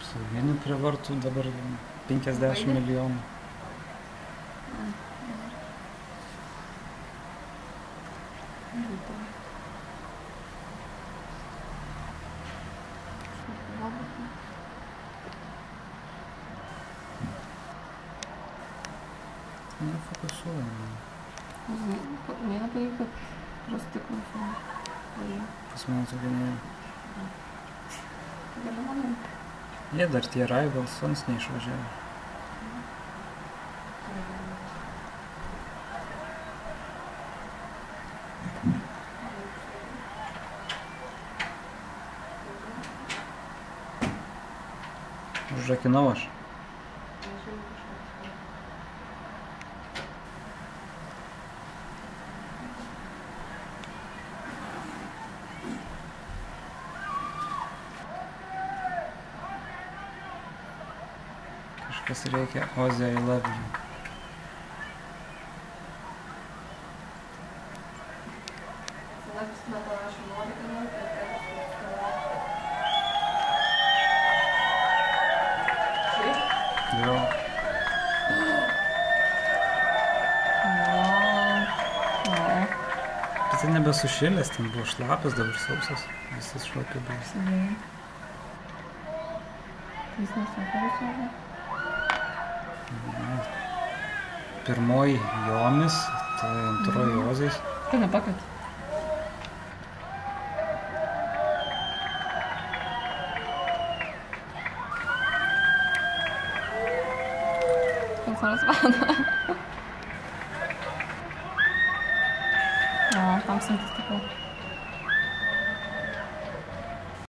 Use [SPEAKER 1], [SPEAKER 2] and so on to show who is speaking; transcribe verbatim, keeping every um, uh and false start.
[SPEAKER 1] Apsauginių prie vartų dabar penkiasdešimt milijonų. Nefokusuojama.
[SPEAKER 2] Nelabai, kad prastiklo filmą.
[SPEAKER 1] Pas mane tokia ne...
[SPEAKER 2] Gali manai?
[SPEAKER 1] Jie dar tie Rival Sons neišvažiavo. Užrakinau aš. Kažkas reikia OZZY I Love You. Jo. Bet tai nebesušilęs, ten buvo šlapas, dabar sausas. Visas šlapiai buvo.
[SPEAKER 2] Jis nesako viso.
[SPEAKER 1] Pirmoji IOMMIs, tai antroji OZZYs.
[SPEAKER 2] Tu nepakat? Kas nors vana. O, tam suntis tikau.